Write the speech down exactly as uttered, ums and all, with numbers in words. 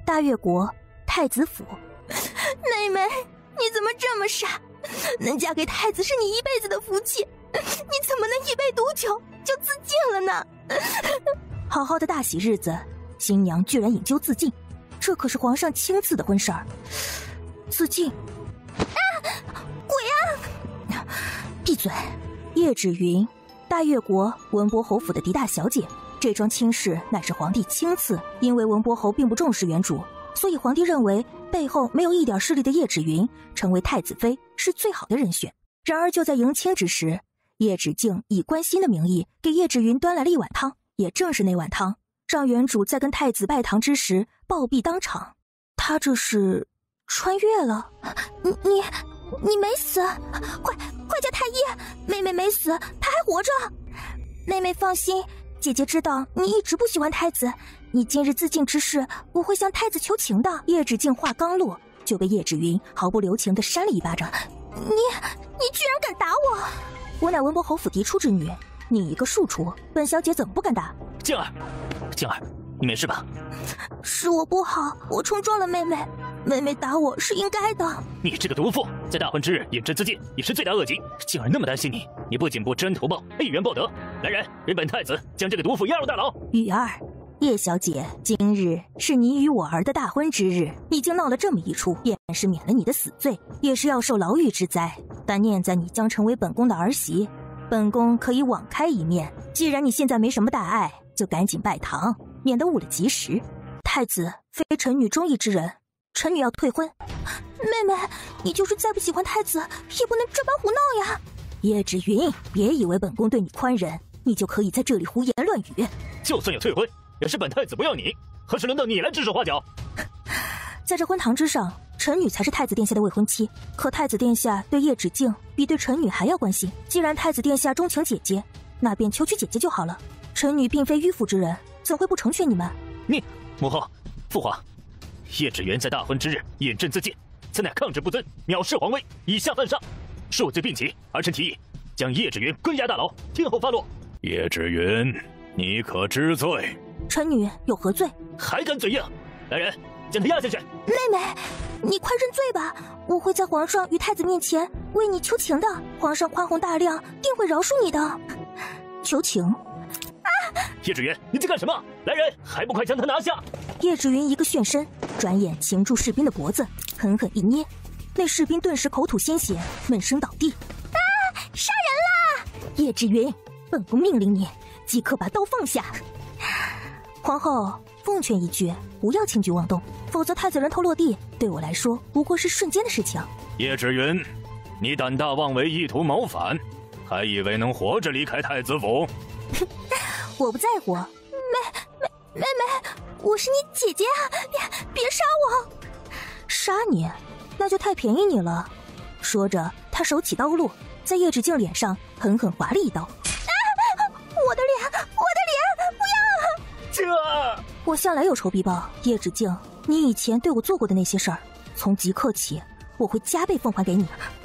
大越国太子府。 妹妹，你怎么这么傻？能嫁给太子是你一辈子的福气，你怎么能一杯毒酒就自尽了呢？ 好好的大喜日子，新娘居然饮酒自尽，这可是皇上亲赐的婚事儿。自尽？ 啊！鬼啊！ 闭嘴！叶芷云，大越国文博侯府的嫡大小姐，这桩亲事乃是皇帝亲赐，因为文博侯并不重视原主，所以皇帝认为背后没有一点势力的叶芷云成为太子妃是最好的人选。然而就在迎亲之时，叶芷静以关心的名义给叶芷云端来了一碗汤，也正是那碗汤让原主在跟太子拜堂之时暴毙当场。他这是穿越了？ 你你你没死，快快叫太医！妹妹没死，她还活着。妹妹放心，姐姐知道你一直不喜欢太子，你今日自尽之事，我会向太子求情的。 叶芷静话刚落，就被叶芷云毫不留情地扇了一巴掌。 你你居然敢打我！ 我乃文博侯府嫡出之女，你一个庶出，本小姐怎么不敢打？ 静儿，静儿，你没事吧？ 是我不好，我冲撞了妹妹，妹妹打我是应该的。 你这个毒妇，在大婚之日饮鸩自尽，也是罪大恶极。静儿那么担心你，你不仅不知恩图报，还以怨报德。来人，给本太子将这个毒妇押入大牢。 雨儿，叶小姐，今日是你与我儿的大婚之日，你竟闹了这么一出，便是免了你的死罪，也是要受牢狱之灾。但念在你将成为本宫的儿媳，本宫可以网开一面。既然你现在没什么大碍，就赶紧拜堂，免得误了吉时。太子非臣女中意之人，臣女要退婚。 妹妹，你就是再不喜欢太子，也不能这般胡闹呀！ 叶芷云，别以为本宫对你宽仁，你就可以在这里胡言乱语。 就算要退婚，也是本太子不要你，何时轮到你来指手画脚？ 在这婚堂之上，臣女才是太子殿下的未婚妻，可太子殿下对叶芷静比对臣女还要关心。既然太子殿下钟情姐姐，那便求娶姐姐就好了。臣女并非迂腐之人，怎会不成全你们？ 你母后、父皇，叶芷云在大婚之日饮鸩自尽，此乃抗旨不遵，藐视皇威，以下犯上，数罪并起。儿臣提议将叶芷云关押大牢，听候发落。 叶芷云，你可知罪？ 臣女有何罪？ 还敢嘴硬！来人，将他押下去。 妹妹，你快认罪吧，我会在皇上与太子面前为你求情的，皇上宽宏大量，定会饶恕你的。 求情？ 啊！ 叶芷云，你在干什么？来人，还不快将他拿下！ 叶芷云一个旋身，转眼擒住士兵的脖子，狠狠一捏，那士兵顿时口吐鲜血，闷声倒地。 啊！杀人啦！ 叶芷云，本宫命令你即刻把刀放下。皇后，奉劝一句，不要轻举妄动，否则太子人头落地，对我来说不过是瞬间的事情。 叶芷云，你胆大妄为，意图谋反，还以为能活着离开太子府？ 我不在乎。 妹妹妹妹，我是你姐姐啊！别别杀我！ 杀你？那就太便宜你了。说着，他手起刀落，在叶芷静脸上狠狠划了一刀。 啊！我的脸，我的脸，不要！ 静儿， 我向来有仇必报，叶芷静，你以前对我做过的那些事儿，从即刻起，我会加倍奉还给你。